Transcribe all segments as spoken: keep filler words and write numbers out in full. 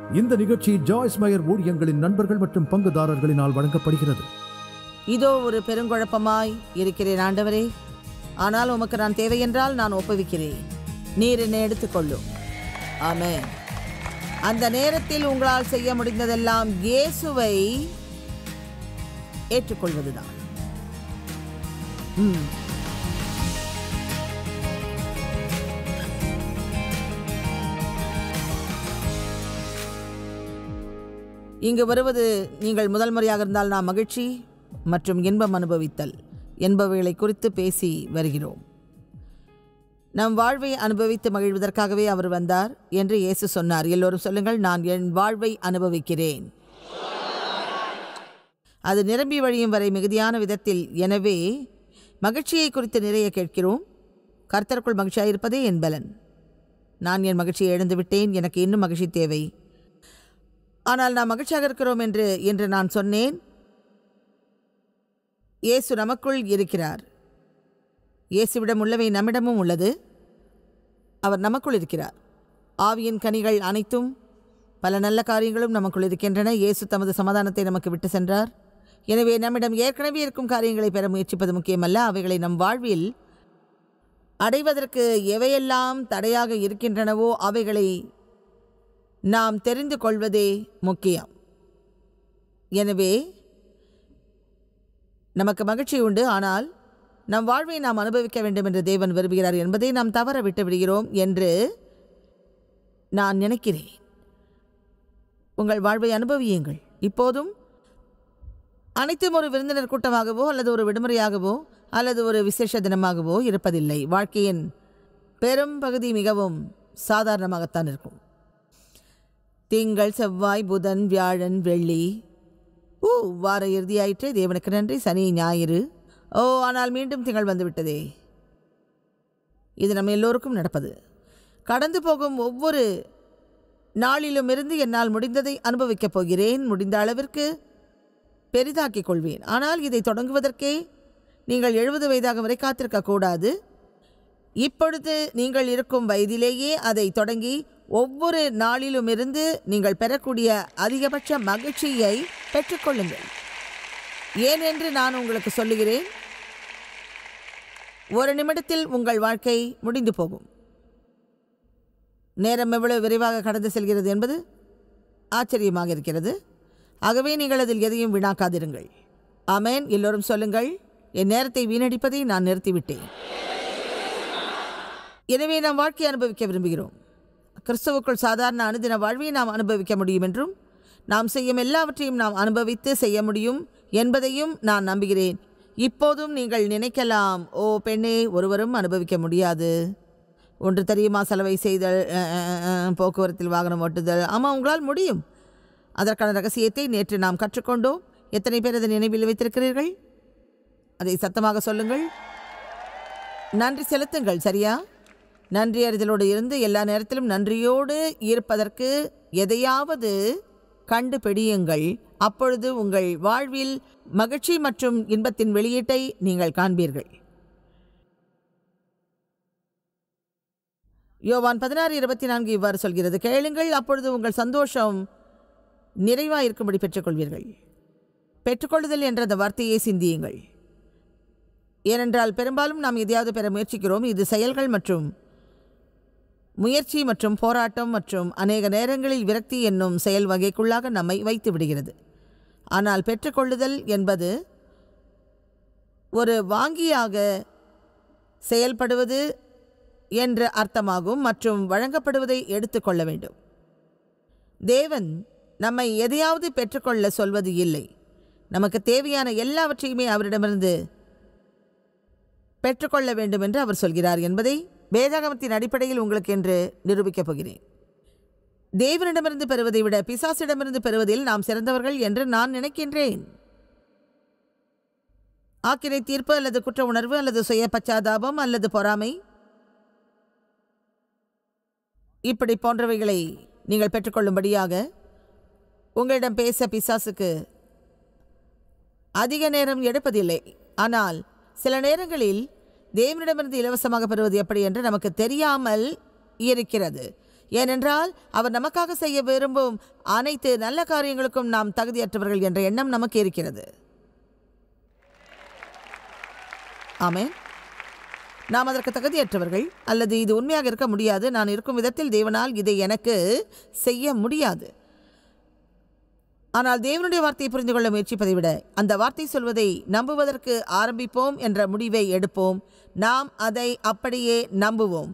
இந்த நிகழ்ச்சி ஜாய்ஸ் மயர் ஊழியங்களின் நண்பர்கள் மற்றும் பங்குதாரர்களினால் வழங்கப்படுகிறது. இதோ ஒரு பெருங்குழப்பமாய் இருக்கிறேன் ஆண்டவரே, ஆனால் உமக்கு நான் தேவை என்றால் நான் ஒப்புவிக்கிறேன், நீர் என்னை எடுத்துக்கொள்ளும். ஆமென். அந்த நேரத்தில் உங்களால் செய்ய முடிந்ததெல்லாம் இயேசுவை ஏற்றுக்கொள்வதுதான். ம் இங்கு வருவது நீங்கள் முதல் முறையாக இருந்தால் நாம் மகிழ்ச்சி மற்றும் இன்பம் அனுபவித்தல் என்பவைகளை குறித்து பேசி வருகிறோம். நம் வாழ்வை அனுபவித்து மகிழ்வதற்காகவே அவர் வந்தார் என்று இயேசு சொன்னார். எல்லோரும் சொல்லுங்கள், நான் என் வாழ்வை அனுபவிக்கிறேன், அது நிரம்பி வழியும் வரை மிகுதியான விதத்தில். எனவே மகிழ்ச்சியை குறித்து நிறைய கேட்கிறோம். கர்த்தருக்குள் மகிழ்ச்சியாக இருப்பதே என் பலன். நான் என் மகிழ்ச்சியை இழந்து விட்டேன், எனக்கு இன்னும் மகிழ்ச்சி தேவை. ஆனால் நாம் மகிழ்ச்சியாக இருக்கிறோம் என்று என்று நான் சொன்னேன். இயேசு நமக்குள் இருக்கிறார். இயேசுவிடம் உள்ளவை நம்மிடமும் உள்ளது. அவர் நமக்குள் இருக்கிறார். ஆவியின் கனிகள் அனைத்தும், பல நல்ல காரியங்களும் நமக்குள் இருக்கின்றன. இயேசு தமது சமாதானத்தை நமக்கு விட்டு சென்றார். எனவே நம்மிடம் ஏற்கனவே இருக்கும் காரியங்களை பெற முயற்சிப்பது முக்கியமல்ல, அவைகளை நம் வாழ்வில் அடைவதற்கு எவையெல்லாம் தடையாக இருக்கின்றனவோ அவைகளை நாம் தெரிந்து கொள்வதே முக்கியம். எனவே நமக்கு மகிழ்ச்சி உண்டு, ஆனால் நம் வாழ்வை நாம் அனுபவிக்க வேண்டும் என்று தேவன் விரும்புகிறார் என்பதை நாம் தவற விட்டு விடுகிறோம் என்று நான் நினைக்கிறேன். உங்கள் வாழ்வை அனுபவியுங்கள். இப்போதும் அனைத்தும் ஒரு விருந்தினர் கூட்டமாகவோ அல்லது ஒரு விடுமுறையாகவோ அல்லது ஒரு விசேஷ தினமாகவோ இருப்பதில்லை. வாழ்க்கையின் பெரும் பகுதி மிகவும் சாதாரணமாகத்தான் இருக்கும். திங்கள், செவ்வாய், புதன், வியாழன், வெள்ளி, ஓ வார இறுதியாயிற்று, தேவனுக்கு நன்றி. சனி, ஞாயிறு, ஓ ஆனால் மீண்டும் திங்கள் வந்துவிட்டதே. இது நம்ம எல்லோருக்கும் நடப்பது. கடந்து போகும் ஒவ்வொரு நாளிலும் இருந்து என்னால் முடிந்ததை அனுபவிக்கப் போகிறேன், முடிந்த அளவிற்கு பெரிதாக்கிக் கொள்வேன். ஆனால் இதை தொடங்குவதற்கே நீங்கள் எழுபது வயதாக வரை காத்திருக்கக்கூடாது. இப்பொழுது நீங்கள் இருக்கும் வயதிலேயே அதை தொடங்கி ஒவ்வொரு நாளிலும் இருந்து நீங்கள் பெறக்கூடிய அதிகபட்ச மகிழ்ச்சியை பெற்றுக்கொள்ளுங்கள். ஏனென்று நான் உங்களுக்கு சொல்லுகிறேன், ஒரு நிமிடத்தில் உங்கள் வாழ்க்கை முடிந்து போகும். நேரம் எவ்வளவு விரைவாக கடந்து செல்கிறது என்பது ஆச்சரியமாக இருக்கிறது. ஆகவே நீங்கள் அதில் எதையும் வீணாக்காதிருங்கள். ஆமென். எல்லோரும் சொல்லுங்கள், என் நேரத்தை வீணடிப்பதை நான் நிறுத்திவிட்டேன். எனவே நாம் வாழ்க்கையை அனுபவிக்க விரும்புகிறோம். கிறிஸ்துவுக்குள் சாதாரண அனுதின வாழ்வை நாம் அனுபவிக்க முடியும் என்றும் நாம் செய்யும் எல்லாவற்றையும் நாம் அனுபவித்து செய்ய முடியும் என்பதையும் நான் நம்புகிறேன். இப்போதும் நீங்கள் நினைக்கலாம், ஓ பெண்ணே, ஒருவரும் அனுபவிக்க முடியாது. ஒன்று தெரியுமா, செலவை செய்தல், போக்குவரத்தில் வாகனம் ஓட்டுதல். ஆமாம், உங்களால் முடியும். அதற்கான ரகசியத்தை நேற்று நாம் கற்றுக்கொண்டோம். எத்தனை பேர் அதை நினைவில் வைத்திருக்கிறீர்கள்? அதை சத்தமாக சொல்லுங்கள். நன்றி செலுத்துங்கள். சரியா? நன்றி அறிதலோடு இருந்து எல்லா நேரத்திலும் நன்றியோடு இருப்பதற்கு எதையாவது கண்டுபிடியுங்கள். அப்பொழுது உங்கள் வாழ்வில் மகிழ்ச்சி மற்றும் இன்பத்தின் வெளியீட்டை நீங்கள் காண்பீர்கள். யோவான் பதினாறு இருபத்தி நான்கு இவ்வாறு சொல்கிறது, கேளுங்கள், அப்பொழுது உங்கள் சந்தோஷம் நிறைவாக இருக்கும்படி பெற்றுக்கொள்வீர்கள். பெற்றுக்கொள்ளுதல் என்ற அந்த வார்த்தையை சிந்தியுங்கள். ஏனென்றால் பெரும்பாலும் நாம் எதையாவது பெற முயற்சிக்கிறோம். இது செயல்கள் மற்றும் முயற்சி மற்றும் போராட்டம் மற்றும் அநேக நேரங்களில் விரக்தி என்னும் செயல் வகைக்குள்ளாக நம்மை வைத்து விடுகிறது. ஆனால் பெற்றுக்கொள்ளுதல் என்பது ஒரு வாங்கியாக செயல்படுவது என்ற அர்த்தமாகும் மற்றும் வழங்கப்படுவதை எடுத்துக்கொள்ள வேண்டும். தேவன் நம்மை எதையாவது பெற்றுக்கொள்ள சொல்வது இல்லை. நமக்கு தேவையான எல்லாவற்றையுமே அவரிடமிருந்து பெற்றுக்கொள்ள வேண்டும் என்று அவர் சொல்கிறார் என்பதை வேதாகமத்தின் அடிப்படையில் உங்களுக்கு என்று நிரூபிக்கப் போகிறேன். தேவனிடமிருந்து பெறுவதை விட பிசாசிடமிருந்து பெறுவதில் நாம் சிறந்தவர்கள் என்று நான் நினைக்கின்றேன். ஆக்கினை தீர்ப்பு அல்லது குற்ற உணர்வு அல்லது சுய பச்சாதாபம் அல்லது பொறாமை, இப்படி போன்றவைகளை நீங்கள் பெற்றுக்கொள்ளும்படியாக உங்களிடம் பேச பிசாசுக்கு அதிக நேரம் எடுப்பதில்லை. ஆனால் சில நேரங்களில் தேவனிடமிருந்து இலவசமாக பெறுவது எப்படி என்று நமக்கு தெரியாமல் இருக்கிறது. ஏனென்றால் அவர் நமக்காக செய்ய விரும்பும் அனைத்து நல்ல காரியங்களுக்கும் நாம் தகுதியற்றவர்கள் என்ற எண்ணம் நமக்கு இருக்கிறது. ஆமென். நாம் அதற்கு தகுதியற்றவர்கள், அல்லது இது உண்மையாக இருக்க முடியாது, நான் இருக்கும் விதத்தில் தேவனால் இதை எனக்கு செய்ய முடியாது. ஆனால் தேவனுடைய வார்த்தையை புரிந்து கொள்ள முயற்சிப்பதை விட அந்த வார்த்தை சொல்வதை நம்புவதற்கு ஆரம்பிப்போம் என்ற முடிவை எடுப்போம். நாம் அதை அப்படியே நம்புவோம்.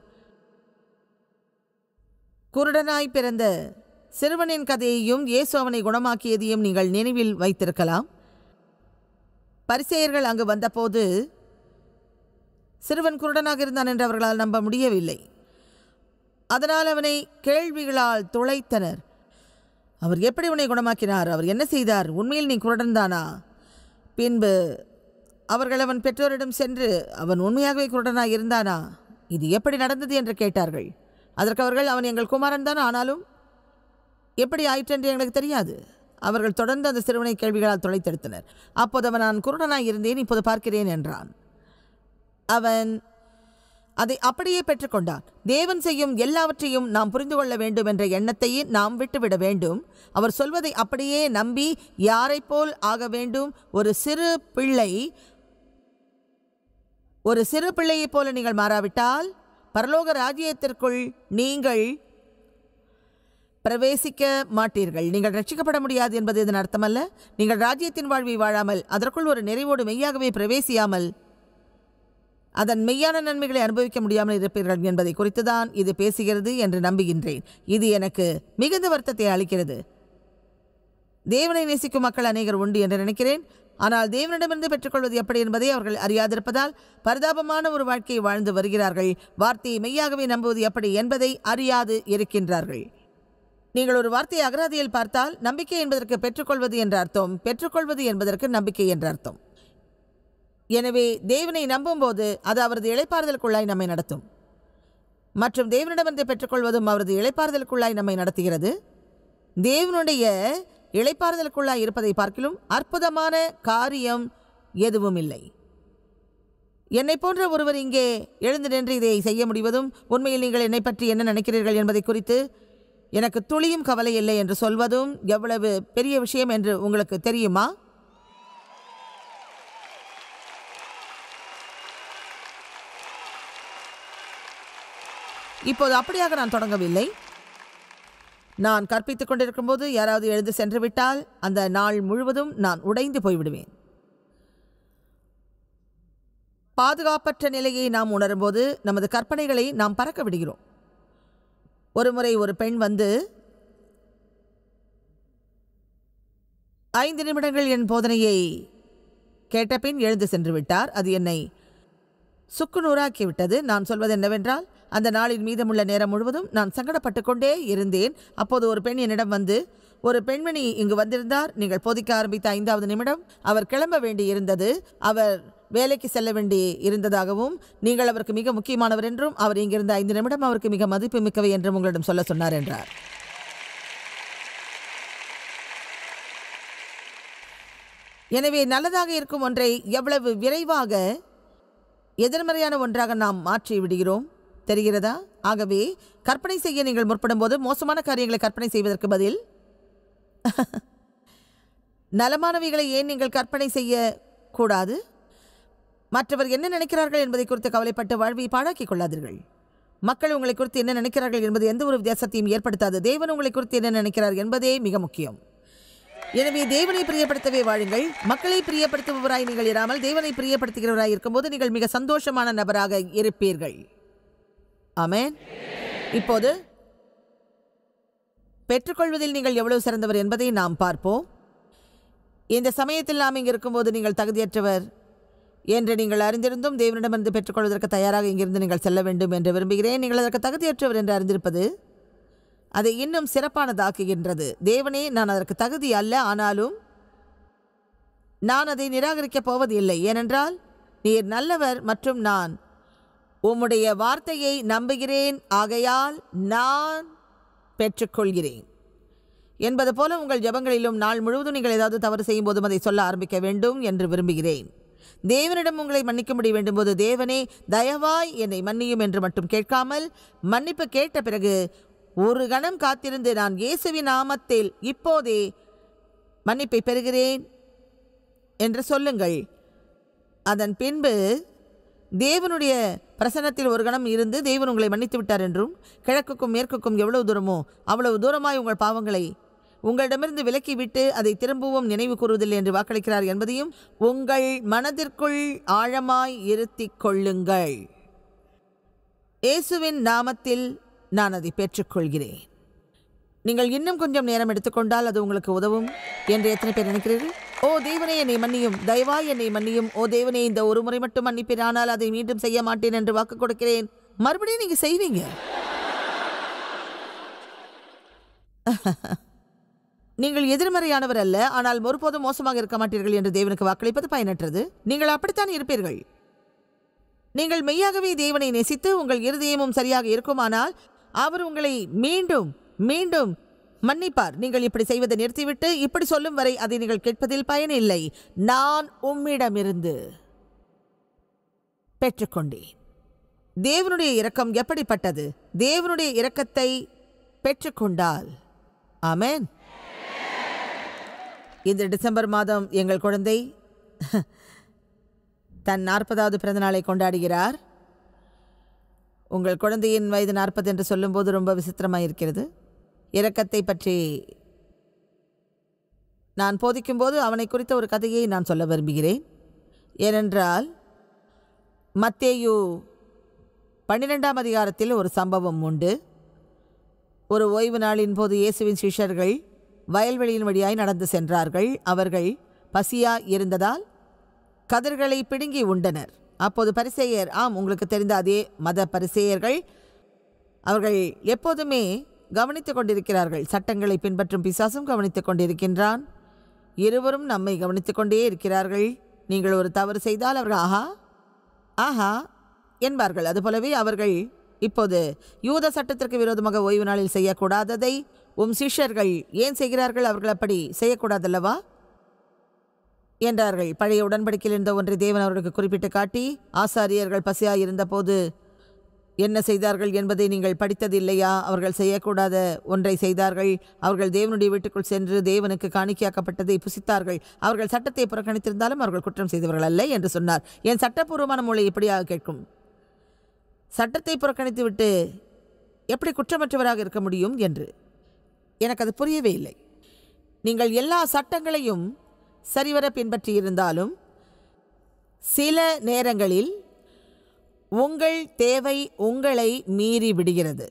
குருடனாய் பிறந்த சிறுவனின் கதையையும் இயேசு அவனை குணமாக்கியதையும் நீங்கள் நினைவில் வைத்திருக்கலாம். பரிசேயர்கள் அங்கு வந்தபோது சிறுவன் குருடனாக இருந்தான் என்று அவர்களால் நம்ப முடியவில்லை. அதனால் அவனை கேள்விகளால் துளைத்தனர். அவர் எப்படி உன்னை குணமாக்கினார்? அவர் என்ன செய்தார்? உண்மையில் நீ குருடன்தானா? பின்பு அவர்கள் அவன் பெற்றோரிடம் சென்று அவன் உண்மையாகவே குருடனாக இருந்தானா, இது எப்படி நடந்தது என்று கேட்டார்கள். அதற்கு அவர்கள், அவன் எங்கள் குமாரன் தான், ஆனாலும் எப்படி ஆயிற்று என்று எங்களுக்கு தெரியாது. அவர்கள் தொடர்ந்து அந்த சிறுவனை கேள்விகளால் துளைத்தெடுத்தனர். அப்போது அவன், நான் குருடனாக இருந்தேன், இப்போது பார்க்கிறேன் என்றான். அவன் அதை அப்படியே பெற்றுக்கொண்டான். தேவன் செய்யும் எல்லாவற்றையும் நாம் புரிந்து கொள்ள வேண்டும் என்ற எண்ணத்தையே நாம் விட்டுவிட வேண்டும். அவர் சொல்வதை அப்படியே நம்பி யாரை போல் ஆக வேண்டும். ஒரு சிறு பிள்ளை ஒரு சிறு பிள்ளையைப் போல நீங்கள் மாறாவிட்டால் பரலோக ராஜ்யத்திற்குள் நீங்கள் பிரவேசிக்க மாட்டீர்கள். நீங்கள் ரட்சிக்கப்பட முடியாது என்பது இதன் அர்த்தமல்ல. நீங்கள் ராஜ்யத்தின் வாழ்வை வாழாமல், அதற்குள் ஒரு நிறைவோடு மெய்யாகவே பிரவேசியாமல், அதன் மெய்யான நன்மைகளை அனுபவிக்க முடியாமல் இருப்பீர்கள் என்பதை குறித்துதான் இது பேசுகிறது என்று நம்புகின்றேன். இது எனக்கு மிகுந்த வருத்தத்தை அளிக்கிறது. தேவனை நேசிக்கும் மக்கள் அநேகர் உண்டு என்று நினைக்கிறேன். ஆனால் தேவனிடமிருந்து பெற்றுக்கொள்வது எப்படி என்பதை அவர்கள் அறியாதிருப்பதால் பரிதாபமான ஒரு வாழ்க்கையை வாழ்ந்து வருகிறார்கள். வார்த்தையை மெய்யாகவே நம்புவது எப்படி என்பதை அறியாது இருக்கின்றார்கள். நீங்கள் ஒரு வார்த்தையை அகராதியில் பார்த்தால் நம்பிக்கை என்பதற்கு பெற்றுக்கொள்வது என்ற அர்த்தம், பெற்றுக்கொள்வது என்பதற்கு நம்பிக்கை என்ற அர்த்தம். எனவே தேவனை நம்பும்போது அது அவரது இளைப்பாறுதலுக்குள்ளாய் நம்மை நடத்தும். மற்றும் தேவனிடமிருந்து பெற்றுக்கொள்வதும் அவரது இளைப்பாறுதலுக்குள்ளாய் நம்மை நடத்துகிறது. தேவனுடைய இளைப்பாறுதலுக்குள்ளாய் இருப்பதை பார்க்கிலும் அற்புதமான காரியம் எதுவும் இல்லை. என்னை போன்ற ஒருவர் இங்கே எழுந்து நின்று இதை செய்ய முடிவதும், உண்மையில் நீங்கள் என்னை பற்றி என்ன நினைக்கிறீர்கள் என்பதை குறித்து எனக்கு துளியும் கவலை இல்லை என்று சொல்வதும் எவ்வளவு பெரிய விஷயம் என்று உங்களுக்கு தெரியுமா? இப்போது அப்படியாக நான் தொடங்கவில்லை. நான் கற்பித்துக் கொண்டிருக்கும் போது யாராவது எழுந்து சென்று விட்டால் அந்த நாள் முழுவதும் நான் உடைந்து போய்விடுவேன். பாதுகாப்பற்ற நிலையை நாம் உணரும்போது நமது கற்பனைகளை நாம் பறக்க விடுகிறோம். ஒரு முறை ஒரு பெண் வந்து ஐந்து நிமிடங்கள் என் போதனையை கேட்டபின் எழுந்து சென்று விட்டார். அது என்னை சுக்கு நூறாக்கிவிட்டது. நான் சொல்வது என்னவென்றால், அந்த நாளின் மீதமுள்ள நேரம் முழுவதும் நான் சங்கடப்பட்டு கொண்டே இருந்தேன். அப்போது ஒரு பெண் என்னிடம் வந்து, ஒரு பெண்மணி இங்கு வந்திருந்தார். நீங்கள் போதிக்க ஆரம்பித்த ஐந்தாவது நிமிடம் அவர் கிளம்ப வேண்டி இருந்தது. அவர் வேலைக்கு செல்ல வேண்டி இருந்ததாகவும், நீங்கள் அவருக்கு மிக முக்கியமானவர் என்றும், அவர் இங்கிருந்த ஐந்து நிமிடம் அவருக்கு மிக மதிப்பு மிக்கவை என்றும் உங்களிடம் சொல்ல சொன்னார் என்றார். எனவே நல்லதாக இருக்கும் ஒன்றை எவ்வளவு விரைவாக எதிர்மறையான ஒன்றாக நாம் மாற்றி விடுகிறோம் தெரிகிறதா? ஆகவே கற்பனை செய்ய நீங்கள் முற்படும் போது மோசமான காரியங்களை கற்பனை செய்வதற்கு பதில் நலமானவைகளை ஏன் நீங்கள் கற்பனை செய்ய கூடாது? மற்றவர் என்ன நினைக்கிறார்கள் என்பதை குறித்து கவலைப்பட்டு வாழ்வை பாழாக்கிக் கொள்ளாதீர்கள். மக்கள் உங்களை குறித்து என்ன நினைக்கிறார்கள் என்பது எந்த ஒரு வித்தியாசத்தையும் ஏற்படுத்தாது. தேவன் உங்களை குறித்து என்ன நினைக்கிறார் என்பதே மிக முக்கியம். எனவே தேவனை பிரியப்படுத்தவே வாழுங்கள். மக்களை பிரியப்படுத்துபவராய் நீங்கள் இராமல் தேவனை பிரியப்படுத்துகிறவராய் இருக்கும்போது நீங்கள் மிக சந்தோஷமான நபராக இருப்பீர்கள். ஆமென். இப்போது பெற்றுக்கொள்வதில் நீங்கள் எவ்வளவு சிறந்தவர் என்பதை நாம் பார்ப்போம். இந்த சமயத்தில் நாம் இங்கு இருக்கும்போது நீங்கள் தகுதியற்றவர் என்று நீங்கள் அறிந்திருந்தும் தேவனிடமிருந்து பெற்றுக்கொள்வதற்கு தயாராக இங்கிருந்து நீங்கள் செல்ல வேண்டும் என்று விரும்புகிறேன். நீங்கள் அதற்கு தகுதியற்றவர் என்று அறிந்திருப்பது அதை இன்னும் சிறப்பானதாக்குகின்றது. தேவனே, நான் அதற்கு தகுதி அல்ல, ஆனாலும் நான் அதை நிராகரிக்கப் போவது இல்லை. ஏனென்றால் நீர் நல்லவர் மற்றும் நான் உம்முடைய வார்த்தையை நம்புகிறேன், ஆகையால் நான் பெற்றுக்கொள்கிறேன் என்பது போல உங்கள் ஜெபங்களிலும் நாள் முழுவதும் நீங்கள் ஏதாவது தவறு செய்யும் போதும் அதை சொல்ல ஆரம்பிக்க வேண்டும் என்று விரும்புகிறேன். தேவனிடம் உங்களை மன்னிக்கும்படி வேண்டும் போது, தேவனே தயவாய் என்னை மன்னியும் என்று மட்டும் கேட்காமல், மன்னிப்பு கேட்ட பிறகு ஒரு கணம் காத்திருந்து நான் இயேசுவின் நாமத்தில் இப்போதே மன்னிப்பை பெறுகிறேன் என்று சொல்லுங்கள். அதன் பின்பு தேவனுடைய பிரசன்னத்தில் ஒரு கணம் இருந்து தேவன் உங்களை மன்னித்து விட்டார் என்றும், கிழக்குக்கும் மேற்குக்கும் எவ்வளவு தூரமோ அவ்வளவு தூரமாய் உங்கள் பாவங்களை உங்களிடமிருந்து விலக்கிவிட்டு அதை திரும்பவும் நினைவு கூறுவதில்லை என்று வாக்களிக்கிறார் என்பதையும் உங்கள் மனதிற்குள் ஆழமாய் இருத்திக் கொள்ளுங்கள். இயேசுவின் நாமத்தில் நான் அதை பெற்றுக்கொள்கிறேன். நீங்கள் இன்னும் கொஞ்சம் நேரம் எடுத்துக்கொண்டால் அது உங்களுக்கு உதவும் என்று எத்தனை பேர் நினைக்கிறீர்கள்? ஓ தேவனே, என்னை மன்னியும், தயவாய் என்னை மன்னியும். ஓ தேவனே, இந்த ஒரு முறை மட்டும் மன்னிப்பேன், ஆனால் அதை மீண்டும் செய்ய மாட்டேன் என்று வாக்கு கொடுக்கிறேன். மறுபடியும் நீங்க செய்வீங்க. நீங்கள் எதிர்மறையானவர் அல்ல, ஆனால் ஒருபோதும் மோசமாக இருக்க மாட்டீர்கள் என்று தேவனுக்கு வாக்களிப்பது பயனற்றது. நீங்கள் அப்படித்தான் இருப்பீர்கள். நீங்கள் மெய்யாகவே தேவனை நேசித்து உங்கள் இருதயமும் சரியாக இருக்குமானால் அவர் உங்களை மீண்டும் மீண்டும் மன்னிப்பார். நீங்கள் இப்படி செய்வதை நிறுத்திவிட்டு இப்படி சொல்லும் வரை அதை நீங்கள் கேட்பதில் பயனில்லை. நான் உம்மிடமிருந்து பெற்றுக்கொண்டேன். தேவனுடைய இரக்கம் எப்படிப்பட்டது? தேவனுடைய இரக்கத்தை பெற்றுக்கொண்டால் ஆமென். இந்த டிசம்பர் மாதம் எங்கள் குழந்தை தன் நாற்பதாவது பிறந்த நாளை கொண்டாடுகிறார். உங்கள் குழந்தையின் வயது நாற்பது என்று சொல்லும்போது ரொம்ப விசித்திரமாக இருக்கிறது. இரக்கத்தை பற்றி நான் போதிக்கும்போது அவனை குறித்த ஒரு கதையை நான் சொல்ல விரும்புகிறேன். ஏனென்றால் மத்தேயு பன்னிரெண்டாம் அதிகாரத்தில் ஒரு சம்பவம் உண்டு. ஒரு ஓய்வு நாளின் போது இயேசுவின் சிஷ்யர்கள் வயல்வெளியின் வழியாய் நடந்து சென்றார்கள். அவர்கள் பசியாய் இருந்ததால் கதிர்களை பிடுங்கி உண்டனர். அப்போது பரிசேயர், ஆம் உங்களுக்கு தெரிந்த அதே மத பரிசேயர்கள், அவர்கள் எப்போதுமே கவனித்துக் கொண்டிருக்கிறார்கள். சட்டங்களை பின்பற்றும் பிசாசும் கவனித்துக் கொண்டிருக்கின்றான். இருவரும் நம்மை கவனித்துக் கொண்டே இருக்கிறார்கள். நீங்கள் ஒரு தவறு செய்தால் அவர்கள் ஆஹா ஆஹா என்பார்கள். அதுபோலவே அவர்கள் இப்போது யூத சட்டத்திற்கு விரோதமாக ஓய்வு நாளில் செய்யக்கூடாததை உம் சிஷ்யர்கள் ஏன் செய்கிறார்கள்? அவர்கள் அப்படி செய்யக்கூடாதல்லவா என்றார்கள். பழைய உடன்படிக்கையில் இருந்த ஒன்றை தேவன் அவர்களுக்கு குறிப்பிட்டு காட்டி, ஆசாரியர்கள் பசியாய் இருந்தபோது என்ன செய்தார்கள் என்பதை நீங்கள் படித்ததில்லையா? அவர்கள் செய்யக்கூடாத ஒன்றை செய்தார்கள். அவர்கள் தேவனுடைய வீட்டுக்குள் சென்று தேவனுக்கு காணிக்கையாக்கப்பட்டதை புசித்தார்கள். அவர்கள் சட்டத்தை புறக்கணித்திருந்தாலும் அவர்கள் குற்றம் செய்தவர்கள் அல்ல என்று சொன்னார். என் சட்டப்பூர்வமான மூளை இப்படியாக கேட்கும். சட்டத்தை புறக்கணித்து விட்டு எப்படி குற்றமற்றவராக இருக்க முடியும் என்று எனக்கு அது புரியவே இல்லை. நீங்கள் எல்லா சட்டங்களையும் சரிவர பின்பற்றி இருந்தாலும் சில நேரங்களில் உங்கள் தேவை உங்களை மீறி விடுகிறது.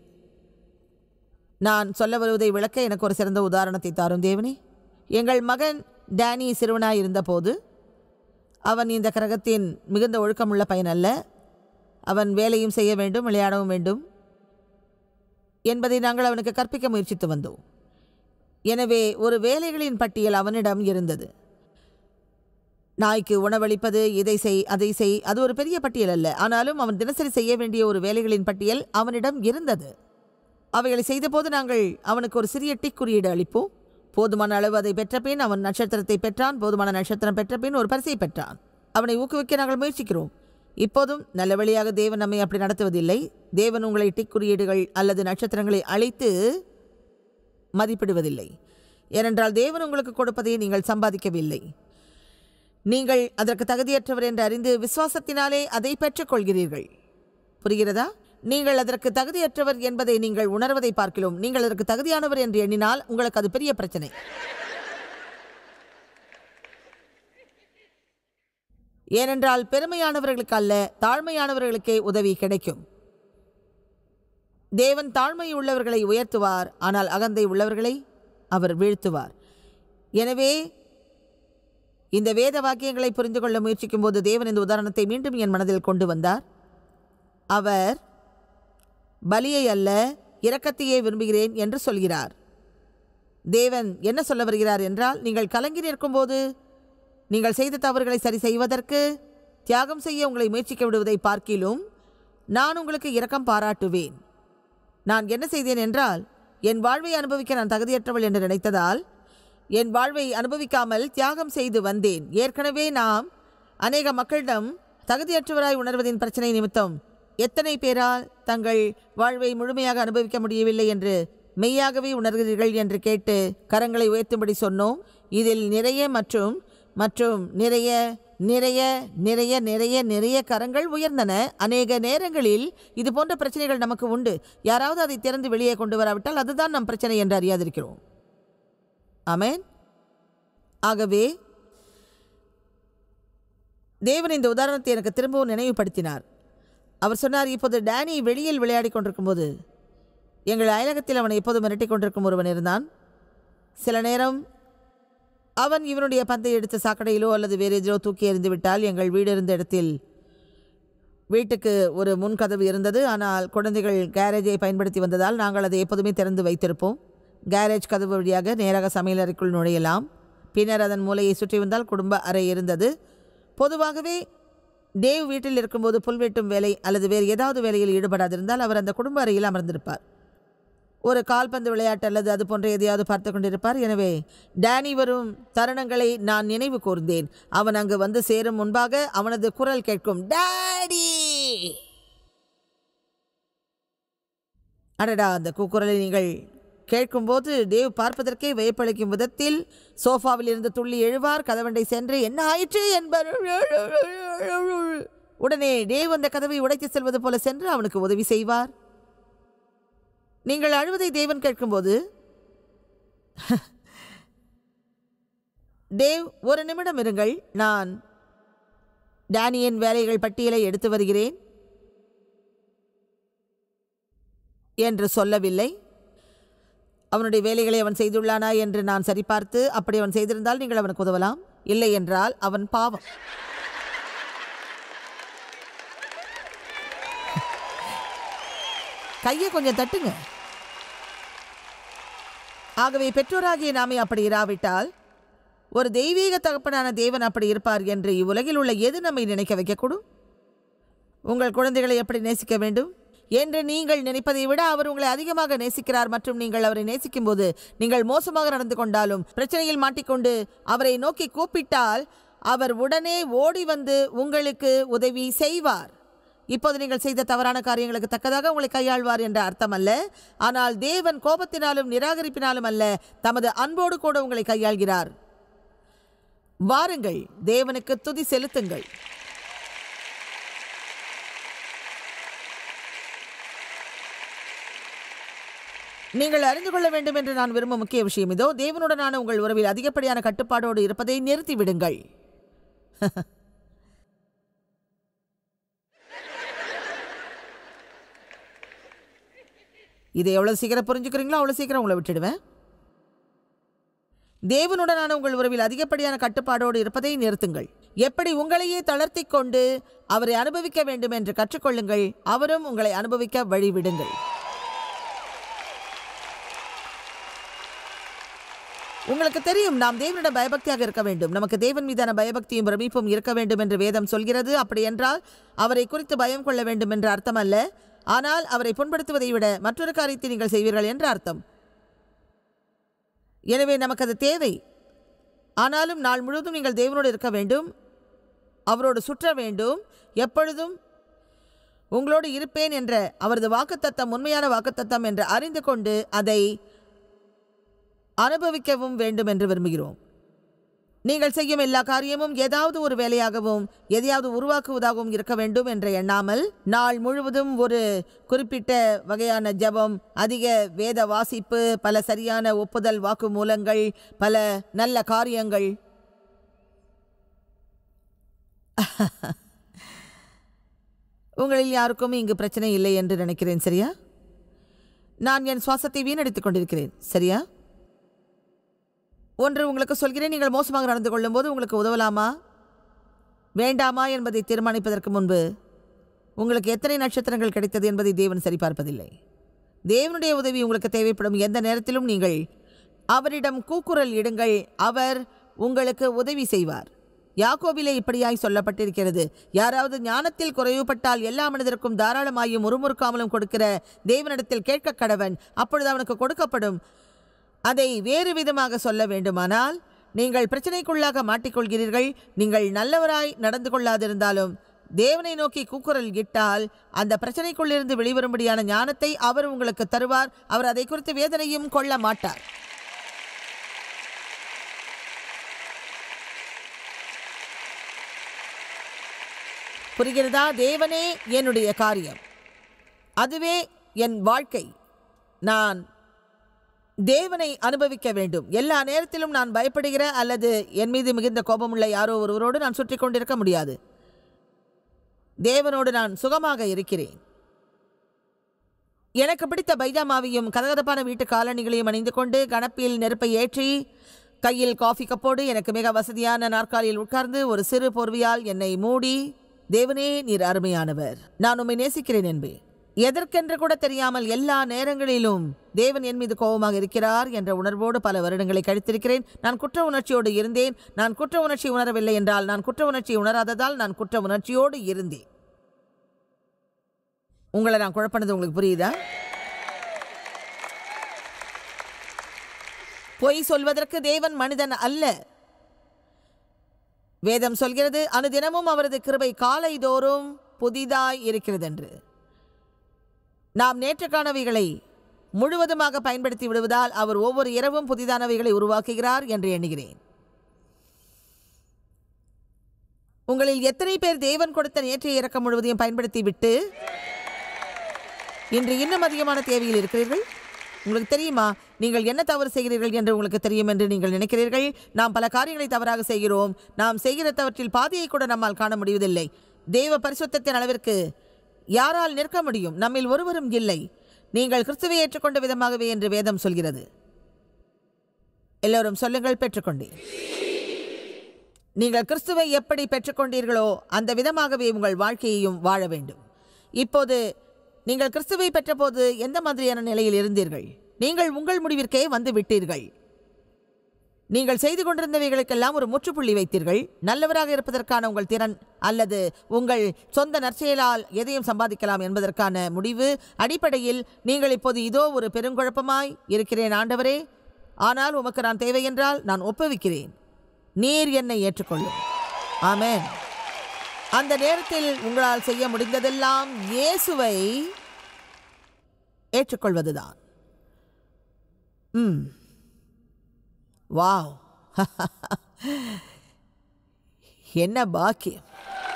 நான் சொல்ல வருவதை விளக்க எனக்கு ஒரு சிறந்த உதாரணத்தை தாரும் தேவனே. எங்கள் மகன் டேனி சிறுவனாய் இருந்தபோது அவன் இந்த கிரகத்தின் மிகுந்த ஒழுக்கமுள்ள பையன் அல்ல. அவன் வேலையும் செய்ய வேண்டும், விளையாடவும் வேண்டும் என்பதை நாங்கள் அவனுக்கு கற்பிக்க முயற்சித்து வந்தோம். எனவே ஒரு வேலைகளின் பட்டியல் அவனிடம் இருந்தது. நாய்க்கு உணவளிப்பது, இதை செய் அதை செய், அது ஒரு பெரிய பட்டியல் அல்ல. ஆனாலும் அவன் தினசரி செய்ய வேண்டிய ஒரு வேலைகளின் பட்டியல் அவனிடம் இருந்தது. அவைகளை செய்தபோது நாங்கள் அவனுக்கு ஒரு சிறிய டிக் குறியீடு அளிப்போம். போதுமான அளவு அதை பெற்ற பின் அவன் நட்சத்திரத்தை பெற்றான். போதுமான நட்சத்திரம் பெற்ற பின் ஒரு பரிசை பெற்றான். அவனை ஊக்குவிக்க நாங்கள் முயற்சிக்கிறோம். இப்போதும் நல்ல வழியாக தேவன் நம்மை அப்படி நடத்துவதில்லை. தேவன் உங்களை டிக் குறியீடுகள் அல்லது நட்சத்திரங்களை அளித்து மதிப்பிடுவதில்லை. ஏனென்றால் தேவன் உங்களுக்கு கொடுப்பதை நீங்கள் சம்பாதிக்கவில்லை. நீங்கள் அதற்கு தகுதியற்றவர் என்று அறிந்து விசுவாசத்தினாலே அதை பெற்றுக்கொள்கிறீர்கள். புரிகிறதா? நீங்கள் அதற்கு தகுதியற்றவர் என்பதை நீங்கள் உணர்வதை பார்க்கிறோம். நீங்கள் அதற்கு தகுதியானவர் என்று எண்ணினால் உங்களுக்கு அது பெரிய பிரச்சனை. ஏனென்றால் பெருமையானவர்களுக்கு அல்ல, தாழ்மையானவர்களுக்கே உதவி கிடைக்கும். தேவன் தாழ்மை உள்ளவர்களை உயர்த்துவார், ஆனால் அகந்தை உள்ளவர்களை அவர் வீழ்த்துவார். எனவே இந்த வேத வாக்கியங்களை புரிந்து கொள்ள முயற்சிக்கும் போது தேவன் இந்த உதாரணத்தை மீண்டும் என் மனதில் கொண்டு வந்தார். அவர் பலியை அல்ல இரக்கத்தையே விரும்புகிறேன் என்று சொல்கிறார். தேவன் என்ன சொல்ல வருகிறார் என்றால், நீங்கள் கலங்கி நிற்கும்போது நீங்கள் செய்த தவறுகளை சரி செய்வதற்கு தியாகம் செய்ய உங்களை முயற்சிக்க விடுவதை பார்க்கிலும் நான் உங்களுக்கு இரக்கம் பாராட்டுவேன். நான் என்ன செய்தேன் என்றால், என் வாழ்வை அனுபவிக்க நான் தகுதியற்றவள் என்று நினைத்ததால் என் வாழ்வை அனுபவிக்காமல் தியாகம் செய்து வந்தேன். ஏற்கனவே நாம் அநேக மக்களிடம் தகுதியற்றவராய் உணர்வதின் பிரச்சனை நிமித்தம் எத்தனை பேரால் தங்கள் வாழ்வை முழுமையாக அனுபவிக்க முடியவில்லை என்று மெய்யாகவே உணர்கிறீர்கள் என்று கேட்டு கரங்களை உயர்த்தும்படி சொன்னோம். இதில் நிறைய மற்றும் மற்றும் நிறைய நிறைய நிறைய நிறைய நிறைய கரங்கள் உயர்ந்தன. அநேக நேரங்களில் இது போன்ற பிரச்சனைகள் நமக்கு உண்டு. யாராவது அதை திறந்து வெளியே கொண்டு வராவிட்டால் அதுதான் நம் பிரச்சனை என்று அறியாதிருக்கிறோம். ஆமென். ஆகவே தேவன் இந்த உதாரணத்தை எனக்கு திரும்பவும் நினைவுபடுத்தினார். அவர் சொன்னார், இப்போது டேனி வெளியில் விளையாடி கொண்டிருக்கும் போது எங்கள் அயலகத்தில் அவனை எப்போது மிரட்டி கொண்டிருக்கும் ஒருவன் இருந்தான். சில நேரம் அவன் இவனுடைய பந்தை எடுத்து சாக்கடையிலோ அல்லது வேறு எதிரோ தூக்கி எறிந்து விட்டால், எங்கள் வீடு இருந்த இடத்தில் வீட்டுக்கு ஒரு முன்கதவு இருந்தது. ஆனால் குழந்தைகள் கேரேஜை பயன்படுத்தி வந்ததால் நாங்கள் அதை எப்போதுமே திறந்து வைத்திருப்போம். கேரேஜ் கதவு வழியாக நேராக சமையலறைக்குள் நுழையலாம். பின்னர் அதன் மூலையை சுற்றி வந்தால் குடும்ப அறை இருந்தது. பொதுவாகவே டேவ் வீட்டில் இருக்கும்போது புல்வெட்டும் வேலை அல்லது வேறு ஏதாவது வேலையில் ஈடுபடாதிருந்தால் அவர் அந்த குடும்ப அறையில் அமர்ந்திருப்பார். ஒரு கால்பந்து விளையாட்டு அல்லது அது போன்ற எதையாவது பார்த்து கொண்டிருப்பார். எனவே டேனி வரும் தருணங்களை நான் நினைவு கூர்ந்தேன். அவன் அங்கு வந்து சேரும் முன்பாக அவனது குரல் கேட்கும், டாடி. அடடா, அந்த கூக்குரலை நீங்கள் கேட்கும்போது டேவ் பார்ப்பதற்கே வியப்பளிக்கும் விதத்தில் சோஃபாவில் இருந்து துள்ளி எழுவார். கதவண்டை சென்று என்ன ஆயிற்று என்பார். உடனே டேவ் அந்த கதவை உடைத்து செல்வது போல சென்று அவனுக்கு உதவி செய்வார். நீங்கள் அழுவதை தேவன் கேட்கும்போது, டேவ் ஒரு நிமிடம் இருங்கள், நான் டேனியின் வேலைகள் பட்டியலை எடுத்து வருகிறேன் என்று சொல்லவில்லை. அவனுடைய வேலைகளை அவன் செய்துள்ளானா என்று நான் சரிபார்த்து, அப்படி அவன் செய்திருந்தால் நீங்கள் அவனுக்கு உதவலாம். இல்லை என்றால் அவன் பாவம். கையை கொஞ்சம் தட்டுங்க. ஆகவே பெற்றோராகிய நாமே அப்படி இராவிட்டால் ஒரு தெய்வீக தகப்பனான தேவன் அப்படி இருப்பார் என்று இவ்வுலகில் உள்ள எது நம்மை நினைக்க வைக்கக்கூடும்? உங்கள் குழந்தைகளை எப்படி நேசிக்க வேண்டும் என்று நீங்கள் நினைப்பதை விட அவர் உங்களை அதிகமாக நேசிக்கிறார். மற்றும் நீங்கள் அவரை நேசிக்கும் போது நீங்கள் மோசமாக நடந்து கொண்டாலும், பிரச்சனையில் மாட்டிக்கொண்டு அவரை நோக்கி கூப்பிட்டால் அவர் உடனே ஓடி வந்து உங்களுக்கு உதவி செய்வார். இப்போது நீங்கள் செய்த தவறான காரியங்களுக்கு தக்கதாக உங்களை கையாள்வார் என்ற அர்த்தம் அல்ல. ஆனால் தேவன் கோபத்தினாலும் நிராகரிப்பினாலும் அல்ல, தமது அன்போடு கூட உங்களை கையாள்கிறார். வாருங்கள், தேவனுக்கு துதி செலுத்துங்கள். நீங்கள் அறிந்து கொள்ள வேண்டும் என்று நான் விரும்பும் முக்கிய விஷயம் இதோ, தேவனுடனான உங்கள் உறவில் அதிகப்படியான கட்டுப்பாடோடு இருப்பதை நிறுத்திவிடுங்கள். இதை எவ்வளவு சீக்கிரம் புரிஞ்சுக்கிறீங்களோ அவ்வளவு சீக்கிரம் உங்களை விட்டுடுவேன். தேவனுடனான உங்கள் உறவில் அதிகப்படியான கட்டுப்பாடோடு இருப்பதை நிறுத்துங்கள். எப்படி உங்களையே தளர்த்தி கொண்டு அவரை அனுபவிக்க வேண்டும் என்று கற்றுக்கொள்ளுங்கள். அவரும் உங்களை அனுபவிக்க வழிவிடுங்கள். உங்களுக்கு தெரியும், நாம் தேவனிடம் பயபக்தியாக இருக்க வேண்டும். நமக்கு தேவன் மீதான பயபக்தியும் பிரமிப்பும் இருக்க வேண்டும் என்று வேதம் சொல்கிறது. அப்படி என்றால் அவரை குறித்து பயம் கொள்ள வேண்டும் என்று அர்த்தம் அல்ல. ஆனால் அவரை புண்படுத்துவதை விட மற்றொரு காரியத்தை நீங்கள் செய்வீர்கள் என்று அர்த்தம். எனவே நமக்கு அது தேவை. ஆனாலும் நாள் முழுவதும் நீங்கள் தேவனோடு இருக்க வேண்டும், அவரோடு சுற்ற வேண்டும். எப்பொழுதும் உங்களோடு இருப்பேன் என்ற அவரது வாக்குத்தத்தம் உண்மையான வாக்குத்தத்தம் என்று அறிந்து கொண்டு அதை அனுபவிக்கவும் வேண்டும் என்று விரும்புகிறோம். நீங்கள் செய்யும் எல்லா காரியமும் ஏதாவது ஒரு வேலையாகவும் எதையாவது உருவாக்குவதாகவும் இருக்க வேண்டும் என்று எண்ணாமல், நாள் முழுவதும் ஒரு குறிப்பிட்ட வகையான ஜெபம், அதிக வேத வாசிப்பு, பல சரியான ஒப்புதல் வாக்கு மூலங்கள், பல நல்ல காரியங்கள். உங்களில் யாருக்கும் இங்கு பிரச்சனை இல்லை என்று நினைக்கிறேன், சரியா? நான் என் சுவாசத்தை வீணடித்துக் கொண்டிருக்கிறேன், சரியா? ஒன்று உங்களுக்கு சொல்கிறேன், நீங்கள் மோசமாக நடந்து கொள்ளும் போது உங்களுக்கு உதவலாமா வேண்டாமா என்பதை தீர்மானிப்பதற்கு முன்பு உங்களுக்கு எத்தனை நட்சத்திரங்கள் கிடைத்தது என்பதை தேவன் சரிபார்ப்பதில்லை. தேவனுடைய உதவி உங்களுக்கு தேவைப்படும் எந்த நேரத்திலும் நீங்கள் அவரிடம் கூக்குரல் இடுங்கள், அவர் உங்களுக்கு உதவி செய்வார். யாக்கோபிலே இப்படியாய் சொல்லப்பட்டிருக்கிறது, யாராவது ஞானத்தில் குறைவுபட்டால் எல்லா மனிதருக்கும் தாராளமாயும் முறுமுறுக்காமலும் கொடுக்கிற தேவனிடத்தில் கேட்க கடவன், அப்பொழுது அவனுக்கு கொடுக்கப்படும். அதை வேறு விதமாக சொல்ல வேண்டுமானால், நீங்கள் பிரச்சனைக்குள்ளாக மாட்டிக்கொள்கிறீர்கள். நீங்கள் நல்லவராய் நடந்து கொள்ளாதிருந்தாலும் தேவனை நோக்கி கூக்குரல் இட்டால் அந்த பிரச்சனைக்குள்ளிருந்து வெளிவரும்படியான ஞானத்தை அவர் உங்களுக்கு தருவார். அவர் அதை குறித்து வேதனையும் கொள்ள மாட்டார். புரிகிறதா? தேவனே என்னுடைய காரியம், அதுவே என் வாழ்க்கை. நான் தேவனை அனுபவிக்க வேண்டும். எல்லா நேரத்திலும் நான் பயப்படுகிற அல்லது என் மீது மிகுந்த கோபமுள்ள யாரோ ஒருவரோடு நான் சுற்றி கொண்டிருக்க முடியாது. தேவனோடு நான் சுகமாக இருக்கிறேன். எனக்கு பிடித்த பைஜாமாவையும் கதகதப்பான வீட்டு காலணிகளையும் அணிந்து கொண்டு கணப்பில் நெருப்பை ஏற்றி கையில் காஃபி கப்போடு எனக்கு மிக வசதியான நாற்காலியில் உட்கார்ந்து ஒரு சிறு போர்வையால் என்னை மூடி, தேவனே நீர் அருமையானவர், நான் உம்மை நேசிக்கிறேன் என்பேன். எதற்கென்று கூட தெரியாமல் எல்லா நேரங்களிலும் தேவன் என் மீது கோபமாக இருக்கிறார் என்ற உணர்வோடு பல வருடங்களை கழித்திருக்கிறேன். நான் குற்ற உணர்ச்சியோடு இருந்தேன். நான் குற்ற உணர்ச்சி உணரவில்லை என்றால் நான் குற்ற உணர்ச்சி உணராததால் நான் குற்ற உணர்ச்சியோடு இருந்தேன். உங்களை நான் குழப்பினது உங்களுக்கு புரியுதா? பொய் சொல்வதற்கு தேவன் மனிதன் அல்ல. வேதம் சொல்கிறது, அனுதினமும் அவரது கிருபை காலைதோறும் புதிதாய் இருக்கிறது என்று. நாம் நேற்றுக்கானவைகளை முழுவதுமாக பயன்படுத்தி விடுவதால் அவர் ஒவ்வொரு இரவும் புதிதானவைகளை உருவாக்குகிறார் என்று எண்ணுகிறேன். உங்களில் எத்தனை பேர் தேவன் கொடுத்த நேற்றைய இறக்கம் முழுவதையும் பயன்படுத்தி விட்டு இன்று இன்னும் அதிகமான தேவையில் இருக்கிறீர்கள்? உங்களுக்கு தெரியுமா, நீங்கள் என்ன தவறு செய்கிறீர்கள் என்று உங்களுக்கு தெரியும் என்று நீங்கள் நினைக்கிறீர்கள். நாம் பல காரியங்களை தவறாக செய்கிறோம். நாம் செய்கிற தவற்றில் பாதியை கூட நம்மால் காண முடிவதில்லை. தேவ பரிசுத்தத்தின் அளவிற்கு யாரால் நிற்க முடியும்? நம்மில் ஒருவரும் இல்லை. நீங்கள் கிறிஸ்துவை ஏற்றுக்கொண்ட விதமாகவே என்று வேதம் சொல்கிறது. எல்லோரும் சொல்லுங்கள், பெற்றுக்கொண்டேன். நீங்கள் கிறிஸ்துவை எப்படி பெற்றுக்கொண்டீர்களோ அந்த விதமாகவே உங்கள் வாழ்க்கையையும் வாழ வேண்டும். இப்போது நீங்கள் கிறிஸ்துவை பெற்றபோது எந்த மாதிரியான நிலையில் இருந்தீர்கள்? நீங்கள் உங்கள் முடிவிற்கே வந்து விட்டீர்கள். நீங்கள் செய்து கொண்டிருந்தவைகளுக்கெல்லாம் ஒரு முற்றுப்புள்ளி வைத்தீர்கள். நல்லவராக இருப்பதற்கான உங்கள் திறன் அல்லது உங்கள் சொந்த நற்செயலால் எதையும் சம்பாதிக்கலாம் என்பதற்கான முடிவு அடிப்படையில் நீங்கள் இப்போது இதோ ஒரு பெருங்குழப்பமாய் இருக்கிறேன் ஆண்டவரே, ஆனால் உமக்கு நான் தேவை என்றால் நான் ஒப்புவிக்கிறேன், நீர் என்னை ஏற்றுக்கொள்ளும். ஆமென். அந்த நேரத்தில் உங்களால் செய்ய முடிந்ததெல்லாம் இயேசுவை ஏற்றுக்கொள்வதுதான். ம் வாவ், என்ன பாக்கியம்!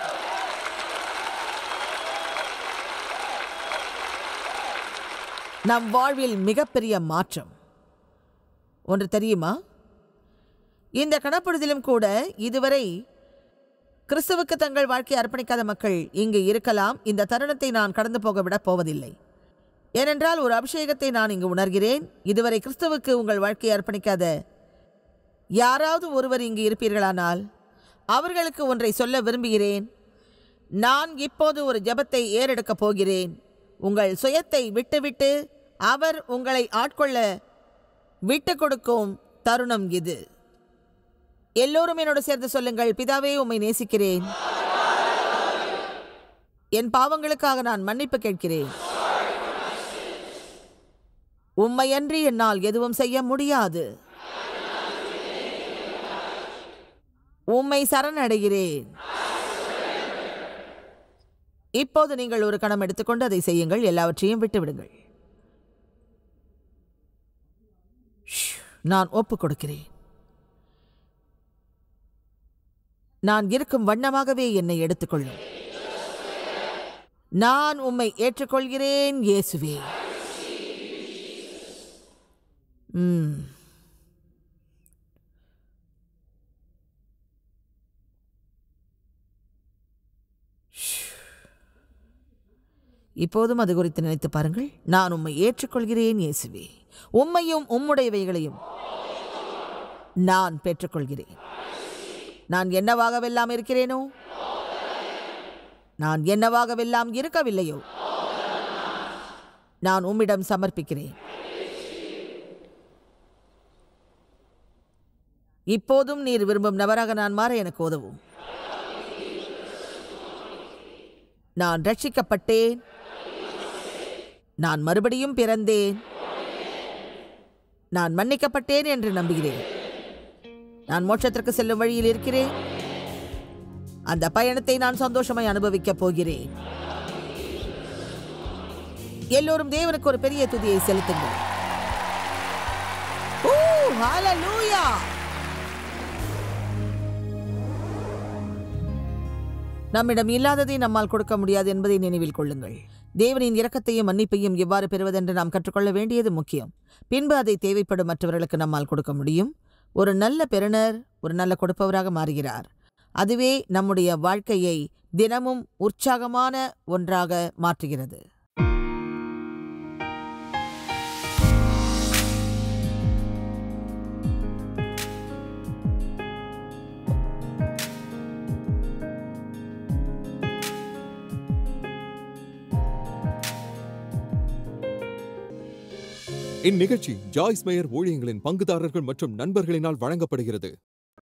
நம் வாழ்வில் மிகப்பெரிய மாற்றம் ஒன்று தெரியுமா? இந்த கணப்பொழுதிலும் கூட இதுவரை கிறிஸ்துவுக்கு தங்கள் வாழ்க்கையை அர்ப்பணிக்காத மக்கள் இங்கு இருக்கலாம். இந்த தருணத்தை நான் கடந்து போக விட போவதில்லை. ஏனென்றால் ஒரு அபிஷேகத்தை நான் இங்கு உணர்கிறேன். இதுவரை கிறிஸ்துவுக்கு உங்கள் வாழ்க்கையை அர்ப்பணிக்காத யாராவது ஒருவர் இங்கு இருப்பீர்களானால் அவர்களுக்கு ஒன்றை சொல்ல விரும்புகிறேன். நான் இப்போது ஒரு ஜெபத்தை ஏறெடுக்கப் போகிறேன். உங்கள் சுயத்தை விட்டுவிட்டு அவர் உங்களை ஆட்கொள்ள விட்டு கொடுக்கும் தருணம் இது. எல்லோரும் என்னோடு சேர்ந்து சொல்லுங்கள், பிதாவே உம்மை நேசிக்கிறேன். என் பாவங்களுக்காக நான் மன்னிப்பு கேட்கிறேன். உம்மையன்றி என்னால் எதுவும் செய்ய முடியாது. உம்மை சரணடைகிறேன். இப்போது நீங்கள் ஒரு கணம் எடுத்துக்கொண்டு அதை செய்யுங்கள். எல்லாவற்றையும் விட்டுவிடுங்கள். நான் ஒப்புக் கொடுக்கிறேன். நான் இருக்கும் வண்ணமாகவே என்னை எடுத்துக்கொள்ளும். நான் உம்மை ஏற்றுக்கொள்கிறேன் இயேசுவே. ம் இப்போதும் அது குறித்து நினைத்து பாருங்கள். நான் உம்மை ஏற்றுக்கொள்கிறேன் இயேசுவே. உம்மையும் உம்முடையவைகளையும் நான் பெற்றுக்கொள்கிறேன். நான் என்னவாகவெல்லாம் இருக்கிறேனோ, நான் என்னவாகவெல்லாம் இருக்கவில்லையோ, நான் உம்மிடம் சமர்ப்பிக்கிறேன். இப்போதும் நீர் விரும்பும் நபராக நான் மாற எனக்கு உதவும். நான் ரட்சிக்கப்பட்டேன். நான் மறுபடியும் பிறந்தேன். நான் மன்னிக்கப்பட்டேன் என்று நம்புகிறேன். நான் மோட்சத்திற்கு செல்லும் வழியில் இருக்கிறேன். அந்த பயணத்தை நான் சந்தோஷமாய் அனுபவிக்கப் போகிறேன். எல்லோரும் தேவனுக்கு ஒரு பெரிய துதியை செலுத்துங்கள். ஓ, ஹல்லேலூயா! நம்மிடம் இல்லாததை நம்மால் கொடுக்க முடியாது என்பதை நினைவில் கொள்ளுங்கள். தேவனின் இரக்கத்தையும் மன்னிப்பையும் எவ்வாறு பெறுவதென்று நாம் கற்றுக்கொள்ள வேண்டியது முக்கியம். பின்பு அதை தேவைப்படும் மற்றவர்களுக்கு நம்மால் கொடுக்க முடியும். ஒரு நல்ல பெறுநர் ஒரு நல்ல கொடுப்பவராக மாறுகிறார். அதுவே நம்முடைய வாழ்க்கையை தினமும் உற்சாகமான ஒன்றாக மாற்றுகிறது. இந்நிகழ்ச்சி ஜாய்ஸ் மேயர் ஊழியங்களின் பங்குதாரர்கள் மற்றும் நண்பர்களினால் வழங்கப்படுகிறது.